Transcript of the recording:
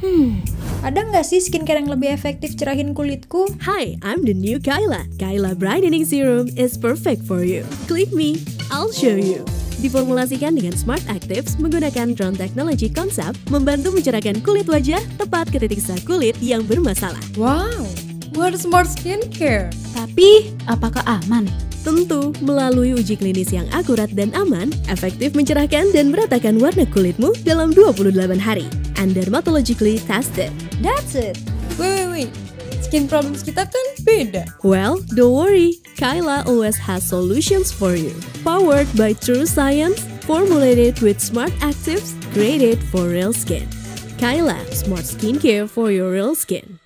Ada nggak sih skincare yang lebih efektif cerahin kulitku? Hi, I'm the new Kyla. Kyla Brightening Serum is perfect for you. Click me, I'll show you. Diformulasikan dengan Smart Actives menggunakan drone technology konsep, membantu mencerahkan kulit wajah tepat ke titik sel kulit yang bermasalah. Wow, what smart skincare. Tapi, apakah aman? Tentu, melalui uji klinis yang akurat dan aman, efektif mencerahkan dan meratakan warna kulitmu dalam 28 hari. And dermatologically tested. That's it. Wait. Skin problems kita kan beda. Well, don't worry. Kyla always has solutions for you. Powered by true science, formulated with smart actives, created for real skin. Kyla, smart skincare for your real skin.